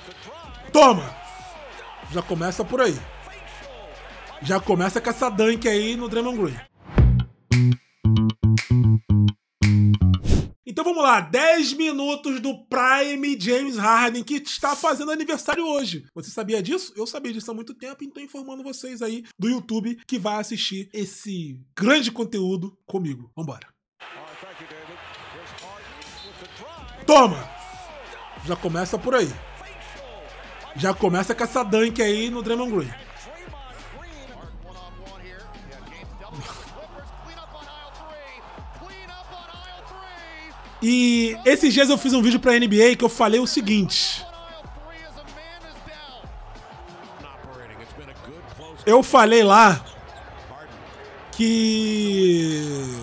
Toma! Já começa por aí. Já começa com essa dunk aí no Draymond Green. Então vamos lá, 10 minutos do Prime James Harden, que está fazendo aniversário hoje. Você sabia disso? Eu sabia disso há muito tempo e estou informando vocês aí do YouTube que vai assistir esse grande conteúdo comigo. Vambora. Toma! Já começa por aí. Já começa com essa dunk aí no Draymond Green. E esses dias eu fiz um vídeo pra NBA que eu falei o seguinte. Eu falei lá que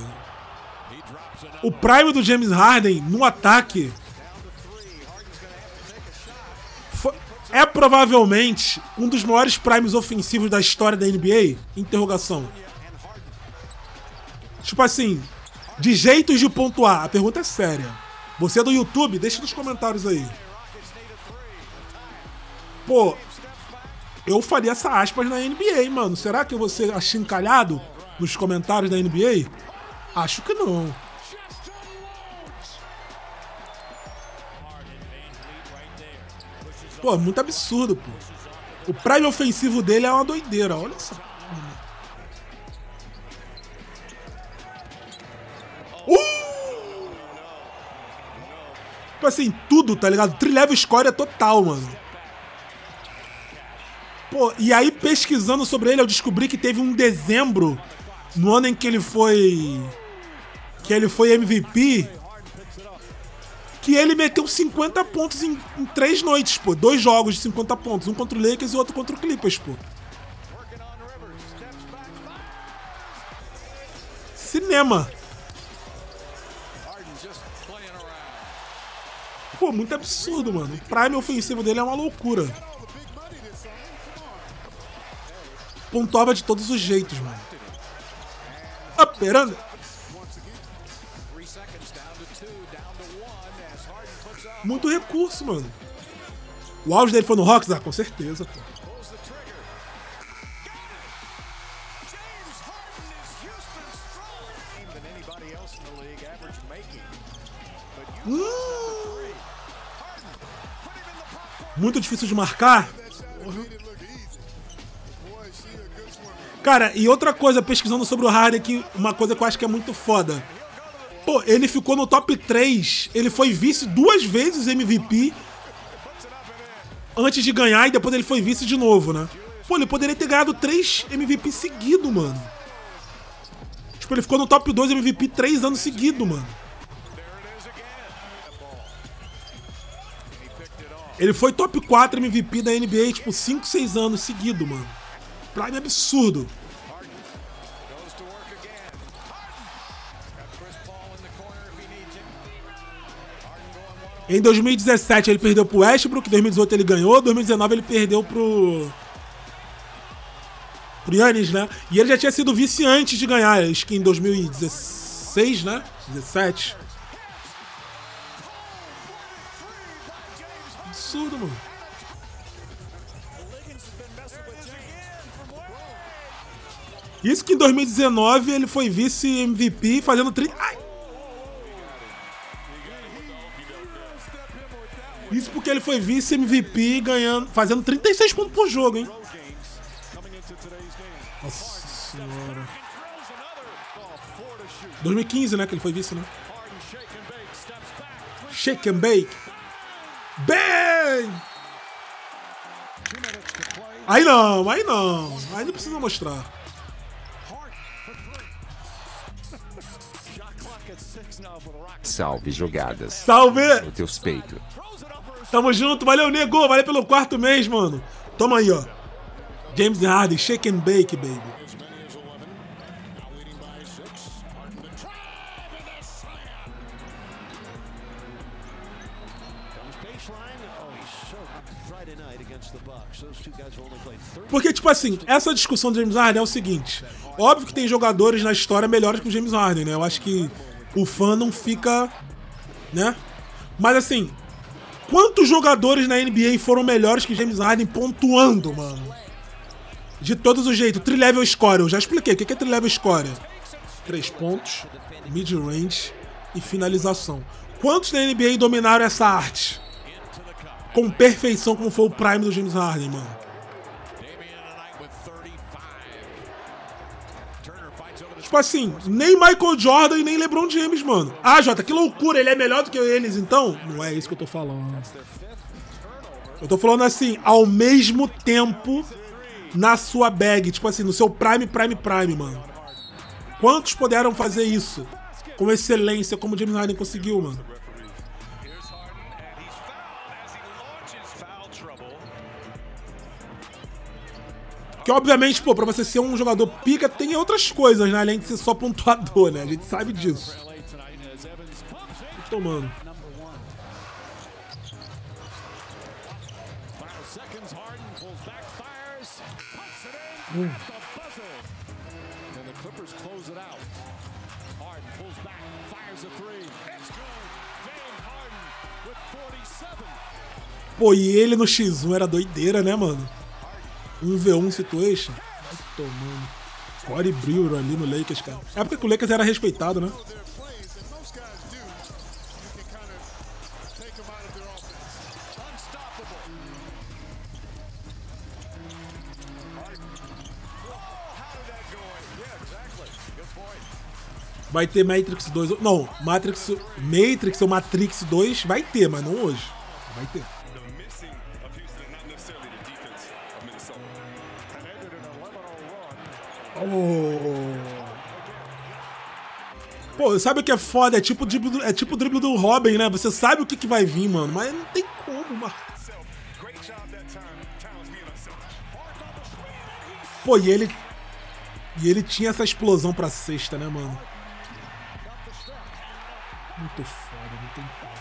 o prime do James Harden no ataque é provavelmente um dos maiores primes ofensivos da história da NBA? Interrogação. Tipo assim, de jeitos de pontuar. A pergunta é séria. Você é do YouTube? Deixa nos comentários aí. Pô, eu faria essa aspas na NBA, mano. Será que eu vou ser achincalhado nos comentários da NBA? Acho que não. Pô, muito absurdo, pô. O prime ofensivo dele é uma doideira, olha só. Tipo assim, tudo, tá ligado? Tri-level score é total, mano. Pô, e aí pesquisando sobre ele, eu descobri que teve um dezembro, no ano em que ele foi MVP, que ele meteu 50 pontos em 3 noites, pô. 2 jogos de 50 pontos. Um contra o Lakers e outro contra o Clippers, pô. Cinema. Pô, muito absurdo, mano. O prime ofensivo dele é uma loucura. Pontuava de todos os jeitos, mano. Operando. Muito recurso, mano. O auge dele foi no Hawks? Ah, com certeza, pô. Muito difícil de marcar. Cara, e outra coisa, pesquisando sobre o Harden, que uma coisa que eu acho que é muito foda. Pô, ele ficou no top 3, ele foi vice 2 vezes MVP antes de ganhar e depois ele foi vice de novo, né? Pô, ele poderia ter ganhado 3 MVP seguidos, mano. Tipo, ele ficou no top 2 MVP 3 anos seguidos, mano. Ele foi top 4 MVP da NBA, tipo, 5, 6 anos seguidos, mano. Prime absurdo. Em 2017 ele perdeu pro Westbrook, em 2018 ele ganhou, em 2019 ele perdeu pro Giannis, né? E ele já tinha sido vice antes de ganhar, acho que em 2016, né? 17. Absurdo, mano. Isso que em 2019 ele foi vice-MVP fazendo 30... Ai! Isso porque ele foi vice-MVP ganhando, fazendo 36 pontos por jogo, hein? Nossa senhora. 2015, né? Que ele foi vice, né? Shake and bake. Bang! Aí não, aí não. Aí não precisa mostrar. Salve jogadas. Salve! O teus peitos. Tamo junto, valeu, nego, valeu pelo 4º mês, mano. Toma aí, ó. James Harden, shake and bake, baby. Porque, tipo assim, essa discussão do James Harden é o seguinte. Óbvio que tem jogadores na história melhores que o James Harden, né? Eu acho que o fã não fica, né? Mas assim, Quantos jogadores na NBA foram melhores que James Harden pontuando, mano? De todos os jeitos. Tri-level score, eu já expliquei. O que é tri-level score? 3 pontos, mid-range e finalização. Quantos na NBA dominaram essa arte? Com perfeição, como foi o prime do James Harden, mano. Tipo assim, nem Michael Jordan e nem LeBron James, mano. Ah, Jota, que loucura, ele é melhor do que eles, então? Não é isso que eu tô falando. Eu tô falando assim, ao mesmo tempo na sua bag. Tipo assim, no seu prime, mano. Quantos puderam fazer isso? Com excelência, como o James Harden conseguiu, mano. Que obviamente, pô, pra você ser um jogador pica, tem outras coisas, né? Além de ser só pontuador, né? A gente sabe disso. Tô tomando. Pô, e ele no X1 era doideira, né, mano? 1v1 situation. Vai tomando. Corey Brewer ali no Lakers, cara. É época que o Lakers era respeitado, né? Vai ter Matrix 2. Não, Matrix ou Matrix 2 vai ter, mas não hoje. Vai ter. Oh. Pô, sabe o que é foda? É tipo o drible do Robin, né? Você sabe o que vai vir, mano. Mas não tem como, mano. Pô, e ele tinha essa explosão pra cesta, né, mano? Muito foda, não tem como.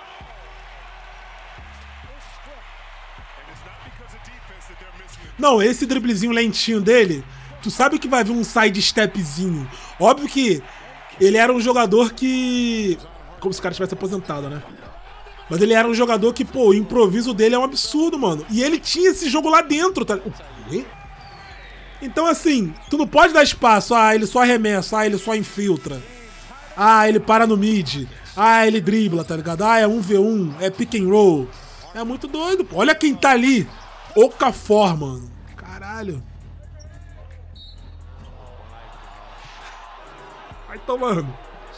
Não, esse driblezinho lentinho dele, tu sabe que vai vir um side stepzinho. Óbvio que ele era um jogador que... Como se o cara tivesse aposentado, né? Mas ele era um jogador que, pô, o improviso dele é um absurdo, mano. E ele tinha esse jogo lá dentro, tá? O quê? Então, assim, tu não pode dar espaço. Ah, ele só arremessa. Ah, ele só infiltra. Ah, ele para no mid. Ah, ele dribla, tá ligado? Ah, é 1v1, é pick and roll. É muito doido, pô. Olha quem tá ali. Okafor, mano. Caralho. Vai tomando.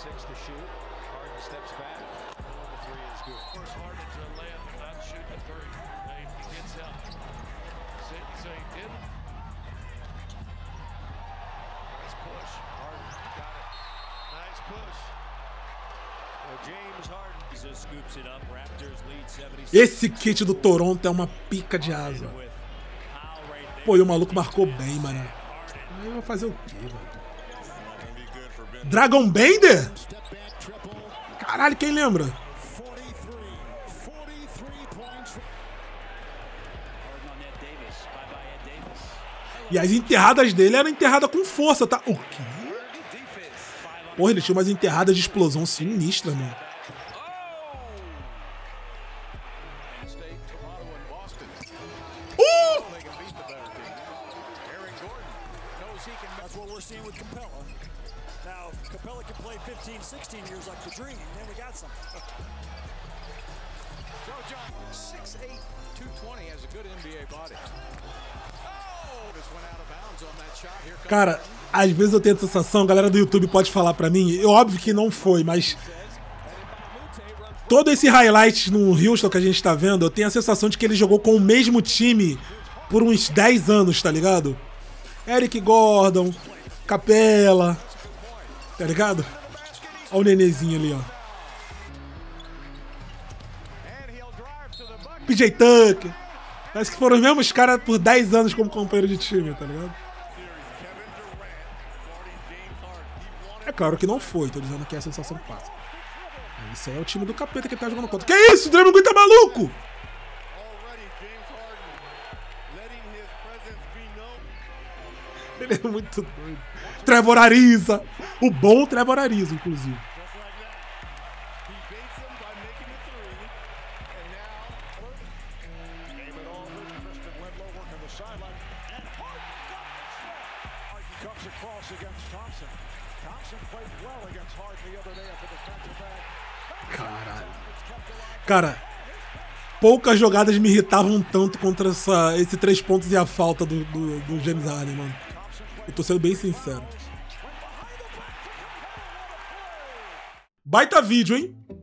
Esse kit do Toronto é uma pica de asa. Pô, e o maluco marcou bem, mano. Aí vai fazer o quê, velho? Dragon Bender? Caralho, quem lembra? E as enterradas dele eram enterradas com força, tá? O quê? Porra, ele tinha umas enterradas de explosão sinistra, mano. Cara, às vezes eu tenho a sensação, a galera do YouTube pode falar pra mim, óbvio que não foi, mas todo esse highlight no Houston que a gente tá vendo, eu tenho a sensação de que ele jogou com o mesmo time por uns 10 anos, tá ligado? Eric Gordon, Capela, tá ligado? Olha o nenezinho ali, ó. PJ Tucker. Parece que foram os mesmos caras por 10 anos como companheiro de time, tá ligado? É claro que não foi, tô dizendo que é a sensação que passa. Isso aí é o time do capeta que tá jogando contra. Que isso? O Draymond Green tá maluco? Ele é muito doido. Trevor Ariza. O bom Trevor Ariza, inclusive. Caralho. Cara, poucas jogadas me irritavam tanto contra esse 3 pontos e a falta do James Harden, mano. Eu tô sendo bem sincero. Baita vídeo, hein?